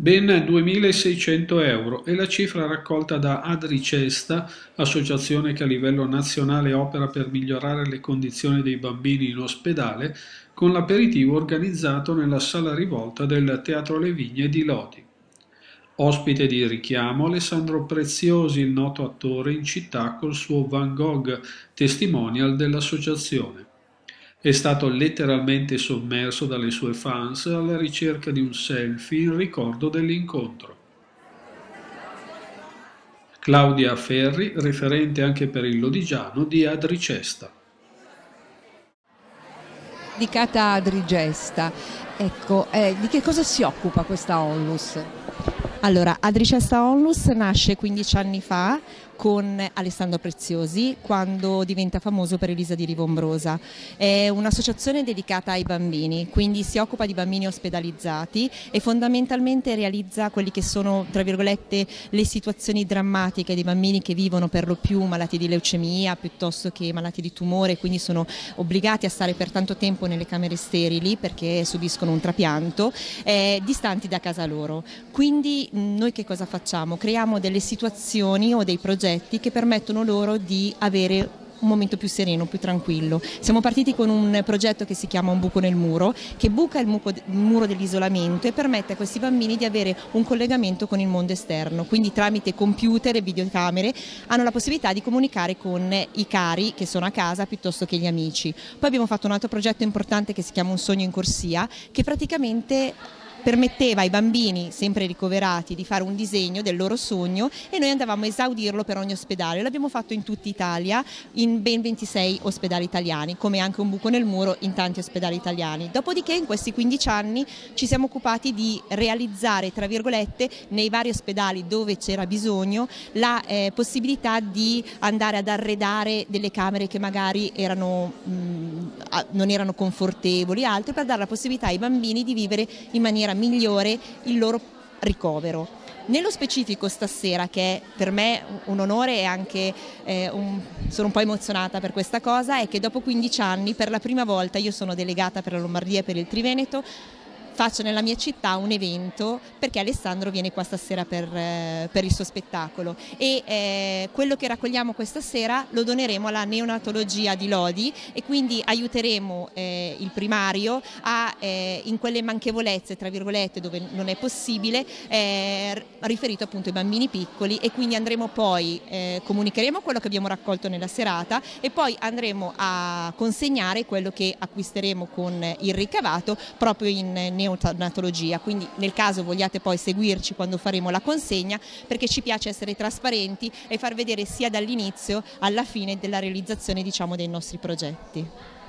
Ben 2.600 euro è la cifra raccolta da Adricesta, associazione che a livello nazionale opera per migliorare le condizioni dei bambini in ospedale, con l'aperitivo organizzato nella Sala Rivolta del Teatro Le Vigne di Lodi. Ospite di richiamo Alessandro Preziosi, il noto attore in città col suo Van Gogh, testimonial dell'associazione. È stato letteralmente sommerso dalle sue fans alla ricerca di un selfie in ricordo dell'incontro. Claudia Ferri, referente anche per il lodigiano di Adricesta. Dedicata a Drigesta. Ecco, di che cosa si occupa questa onlus? Allora, Adricesta Onlus nasce 15 anni fa con Alessandro Preziosi quando diventa famoso per Elisa di Rivombrosa. È un'associazione dedicata ai bambini, quindi si occupa di bambini ospedalizzati e fondamentalmente realizza quelli che sono, tra virgolette, le situazioni drammatiche dei bambini che vivono per lo più malati di leucemia piuttosto che malati di tumore, quindi sono obbligati a stare per tanto tempo nelle camere sterili perché subiscono un trapianto, distanti da casa loro. Quindi noi che cosa facciamo? Creiamo delle situazioni o dei progetti che permettono loro di avere un momento più sereno, più tranquillo. Siamo partiti con un progetto che si chiama Un buco nel muro, che buca il muro dell'isolamento e permette a questi bambini di avere un collegamento con il mondo esterno, quindi tramite computer e videocamere hanno la possibilità di comunicare con i cari che sono a casa piuttosto che gli amici. Poi abbiamo fatto un altro progetto importante che si chiama Un sogno in corsia, che praticamente permetteva ai bambini, sempre ricoverati, di fare un disegno del loro sogno e noi andavamo a esaudirlo per ogni ospedale. L'abbiamo fatto in tutta Italia, in ben 26 ospedali italiani, come anche Un buco nel muro in tanti ospedali italiani. Dopodiché in questi 15 anni ci siamo occupati di realizzare, tra virgolette, nei vari ospedali dove c'era bisogno, la possibilità di andare ad arredare delle camere che magari non erano confortevoli, altre, per dare la possibilità ai bambini di vivere in maniera migliore il loro ricovero. Nello specifico stasera, che è per me un onore e anche sono un po' emozionata per questa cosa, è che dopo 15 anni per la prima volta io sono delegata per la Lombardia e per il Triveneto, faccio nella mia città un evento perché Alessandro viene qua stasera per il suo spettacolo e quello che raccogliamo questa sera lo doneremo alla neonatologia di Lodi e quindi aiuteremo il primario in quelle manchevolezze, tra virgolette, dove non è possibile, riferito appunto ai bambini piccoli, e quindi andremo poi, comunicheremo quello che abbiamo raccolto nella serata e poi andremo a consegnare quello che acquisteremo con il ricavato proprio in neonatologia, quindi nel caso vogliate poi seguirci quando faremo la consegna, perché ci piace essere trasparenti e far vedere sia dall'inizio alla fine della realizzazione, diciamo, dei nostri progetti.